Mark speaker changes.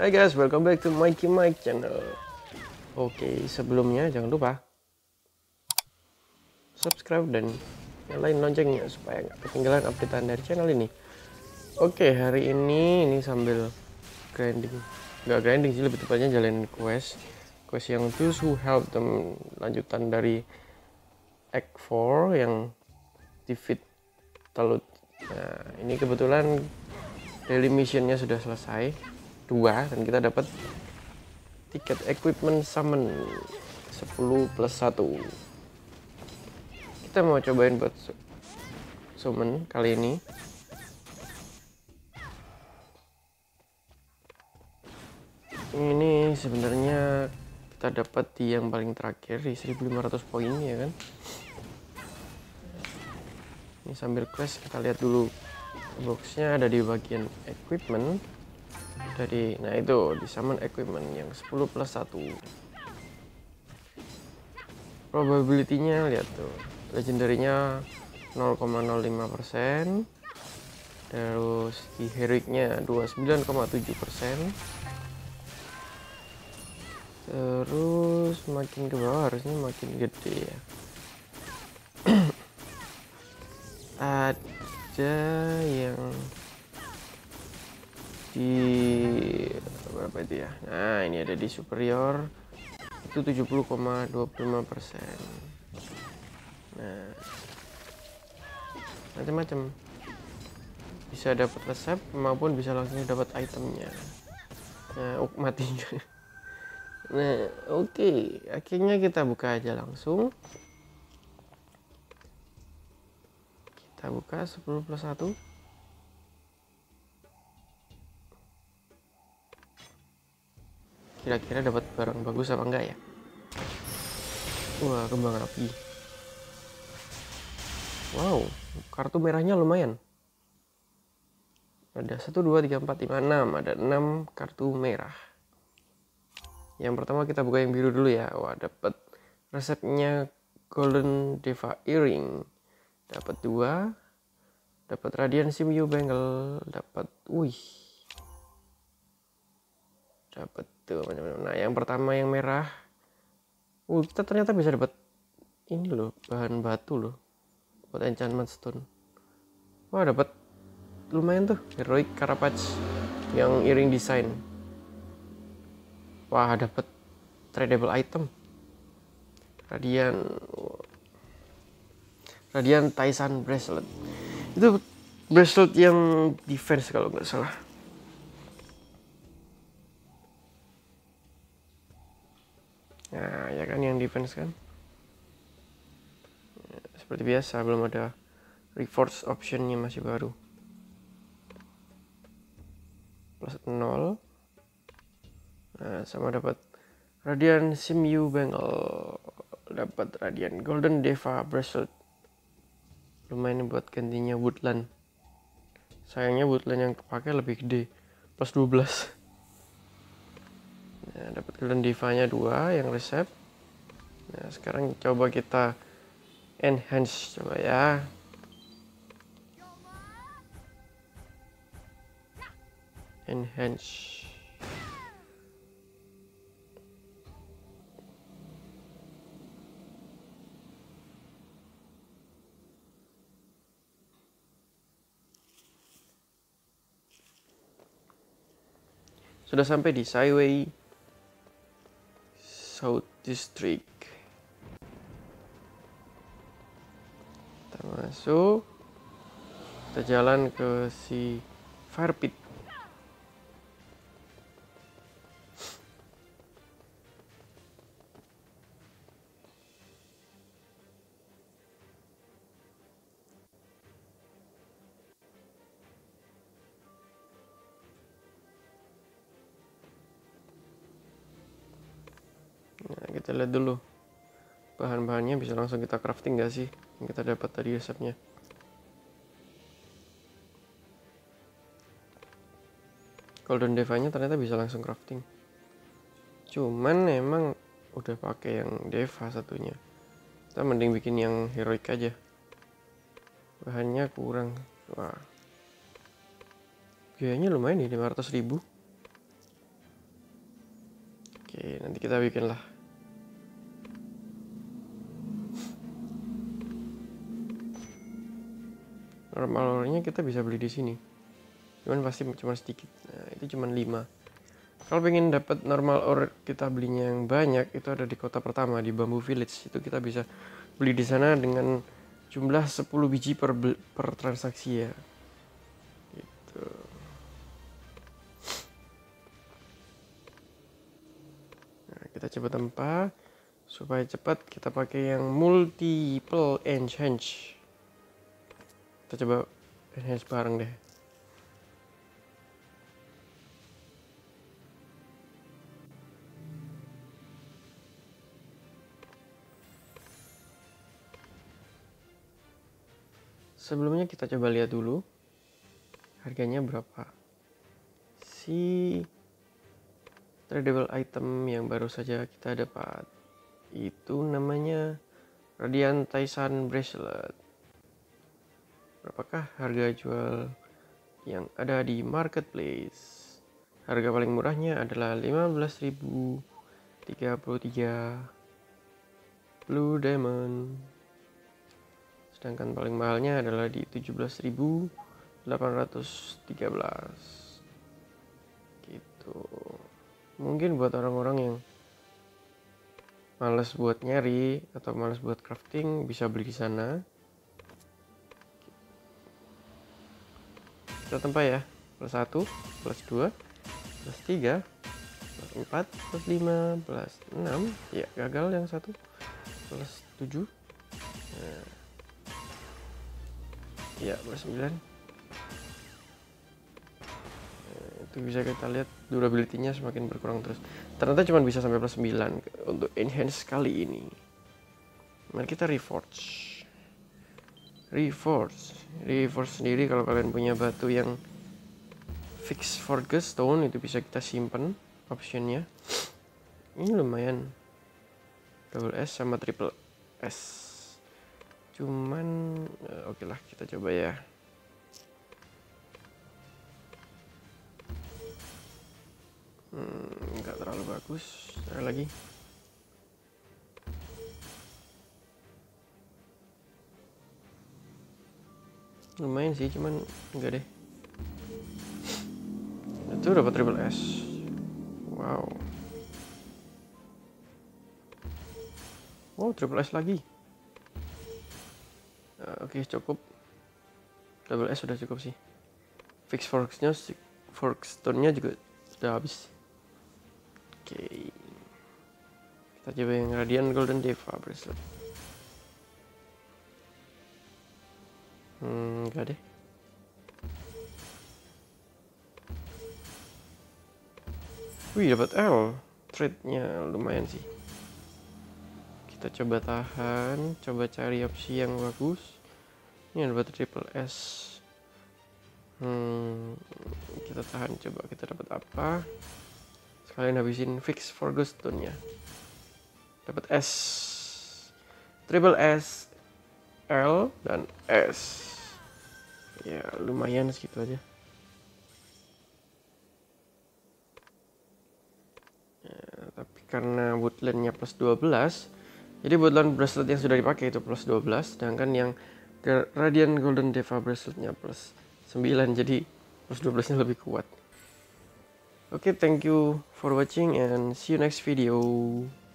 Speaker 1: Hai guys, welcome back to Mikey Mike channel. Oke, sebelumnya jangan lupa subscribe dan nyalain loncengnya supaya nggak ketinggalan updatean dari channel ini. Oke, hari ini sambil grinding, nggak grinding sih, lebih tepatnya jalanin quest yang Those Who Help Them, lanjutan dari Act 4 yang defeat Talut. Nah, ini kebetulan daily missionnya sudah selesai 2 dan kita dapat tiket equipment summon 10+1. Kita mau cobain buat summon kali ini. Ini sebenarnya kita dapat di yang paling terakhir di 1500 poin ya kan. Ini sambil quest kita lihat dulu, boxnya ada di bagian equipment. Nah itu di summon equipment yang 10+1. Probability-nya lihat tuh, legendary-nya 0,05%, terus di heroic-nya 29,7%, terus makin ke bawah harusnya makin gede ya. Ada yang di berapa itu ya? Nah ini ada di superior itu 70,25%. Nah macam-macam, bisa dapat resep maupun bisa langsung dapat itemnya. Nah mati. Nah oke, akhirnya kita buka aja langsung. Kita buka 10+1. Kira-kira dapat barang bagus apa enggak ya? Wah, kembang api. Wow, kartu merahnya lumayan. Ada 1, 2, 3, 4, 5, 6. Ada 6 kartu merah. Yang pertama kita buka yang biru dulu ya. Wah, dapat resepnya Golden Deva Earring. Dapat 2. Dapat Radiant Simyu Bangle. Dapat, dapat tuh macam-macam. Nah, yang pertama yang merah. Kita ternyata bisa dapat ini loh, bahan batu loh buat enchantment stone. Wah, dapat lumayan tuh heroic Carapage yang earring design. Wah, dapat tradable item Radiant Taisan bracelet. Itu bracelet yang defense kalau nggak salah. Nah ya kan, yang defense kan. Seperti biasa belum ada reforce optionnya, masih baru. +0. Nah sama dapat Radiant Simyu Bangle, dapat Radiant Golden Deva bracelet. Lumayan buat gantinya woodland. Sayangnya woodland yang kepake lebih gede, +12. Nah, dapat Golden Deva-nya 2 yang resep. Nah sekarang coba kita enhance, coba ya. Enhance. Sudah sampai di Skyway South District. Kita masuk, kita jalan ke si Fire Pit. Nah, kita lihat dulu bahan-bahannya, bisa langsung kita crafting gak sih yang kita dapat tadi resepnya. Golden Deva-nya ternyata bisa langsung crafting, cuman emang udah pakai yang Deva satunya. Kita mending bikin yang heroic aja, bahannya kurang. Wah, biayanya lumayan nih, 500.000. Oke, nanti kita bikin lah. Normal ore-nya kita bisa beli di sini. Cuman pasti cuma sedikit. Nah, itu cuma 5. Kalau pengen dapat normal ore kita belinya yang banyak, itu ada di kota pertama di Bamboo Village. Itu kita bisa beli di sana dengan jumlah 10 biji per transaksi ya. Gitu. Nah, kita coba tempat supaya cepat, kita pakai yang multiple enhance. Kita coba enhance bareng deh. Sebelumnya kita coba lihat dulu harganya berapa. Si tradable item yang baru saja kita dapat itu namanya Radiant Taisan Bracelet. Berapakah harga jual yang ada di marketplace? Harga paling murahnya adalah 15.033 Blue Diamond. Sedangkan paling mahalnya adalah di 17.813. Gitu. Mungkin buat orang-orang yang males buat nyari atau males buat crafting bisa beli di sana. Kita tempat ya. Plus 1, plus 2, plus 3, plus 4, plus 5, plus 6. Ya, gagal yang satu. Plus 7. Nah. Ya, plus 9. Nah, itu bisa kita lihat durability-nya semakin berkurang terus. Ternyata cuma bisa sampai plus 9 untuk enhance kali ini. Mari kita reforge. Reforge sendiri kalau kalian punya batu yang fix forge stone itu bisa kita simpan optionnya. Ini lumayan. Double S sama triple S. Cuman oke lah, kita coba ya. Nggak terlalu bagus. Ada lagi. Lumayan sih, cuman enggak deh. Itu dapat triple S. Wow. Oh, triple S lagi. Oke, cukup. Double S sudah cukup sih. Fix forge-nya, forge stone-nya juga sudah habis. Oke. Kita coba yang Radiant Golden Deva Bracelet. Enggak deh. Wih, dapat L. Trade-nya lumayan sih. Kita coba tahan, coba cari opsi yang bagus. Ini dapat triple S. Kita tahan, coba kita dapat apa? Sekalian habisin fix for stone-nya. Dapat S. Triple S, L dan S. Ya, lumayan segitu aja. Ya, tapi karena woodland-nya plus 12, jadi woodland bracelet yang sudah dipakai itu plus 12, sedangkan yang Radiant Golden Deva braceletnya plus 9, jadi plus 12-nya lebih kuat. Oke, thank you for watching and see you next video.